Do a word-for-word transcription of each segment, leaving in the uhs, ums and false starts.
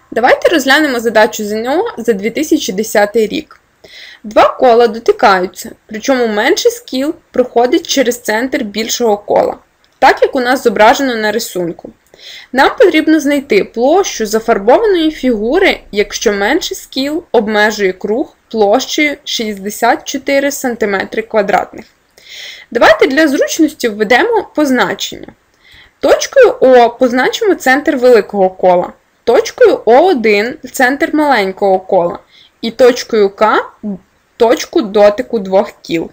Давайте розглянемо задачу ЗНО за дві тисячі десятий рік. Два кола дотикаються, причому менший скіл проходить через центр більшого кола, так як у нас зображено на рисунку. Нам потрібно знайти площу зафарбованої фігури, якщо менший скіл обмежує круг площею шістдесят чотири сантиметри квадратних. Давайте для зручності введемо позначення. Точкою О позначимо центр великого кола, точкою О один – центр маленького кола і точкою К – точку дотику двох кіл.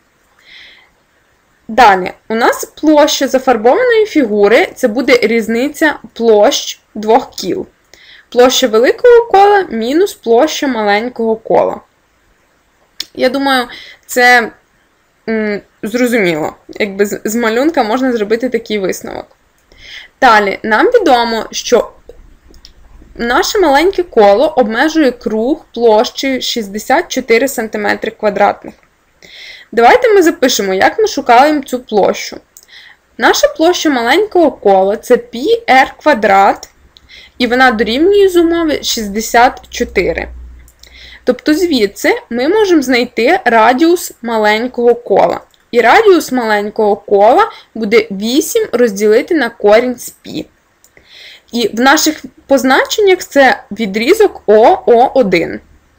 Далі, у нас площа зафарбованої фігури – це буде різниця площ двох кіл. Площа великого кола мінус площа маленького кола. Я думаю, це м, зрозуміло. Якби з, з малюнка можна зробити такий висновок. Далі, нам відомо, що наше маленьке коло обмежує круг площею шістдесят чотири сантиметри квадратних. Давайте ми запишемо, як ми шукаємо цю площу. Наша площа маленького кола – це πr квадрат, і вона дорівнює з умови шістдесят чотири. Тобто звідси ми можемо знайти радіус маленького кола. І радіус маленького кола буде вісім розділити на корінь з π. І в наших позначеннях це відрізок О О один.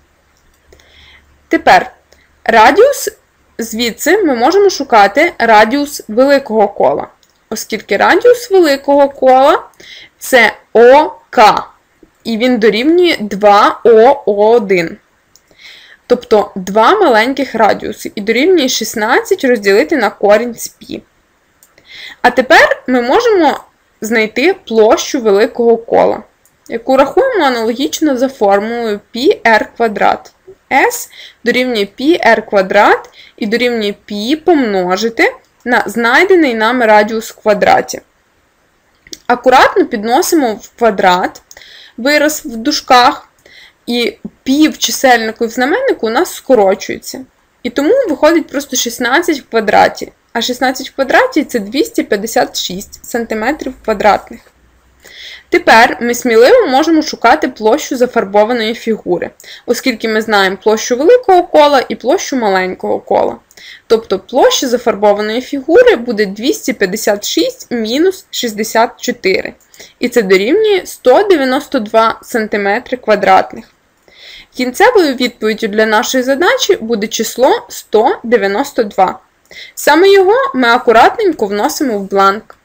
Тепер радіус, звідси ми можемо шукати радіус великого кола, оскільки радіус великого кола – це ОК, і він дорівнює два О О один. Тобто два маленьких радіуси, і дорівнює шістнадцять розділити на корінь з π. А тепер ми можемо знайти площу великого кола, яку рахуємо аналогічно за формулою πr квадрат. S дорівнює πr квадрат і дорівнює π помножити на знайдений нами радіус в квадраті. Акуратно підносимо в квадрат вираз в дужках, і π в чисельнику і в знаменнику у нас скорочується. І тому виходить просто шістнадцять в квадраті. А шістнадцять в квадраті – це двісті п'ятдесят шість сантиметрів квадратних. Тепер ми сміливо можемо шукати площу зафарбованої фігури, оскільки ми знаємо площу великого кола і площу маленького кола. Тобто площа зафарбованої фігури буде двісті п'ятдесят шість мінус шістдесят чотири. І це дорівнює сто дев'яносто два сантиметри квадратних. Кінцевою відповіддю для нашої задачі буде число сто дев'яносто два. Саме його ми акуратненько вносимо в бланк.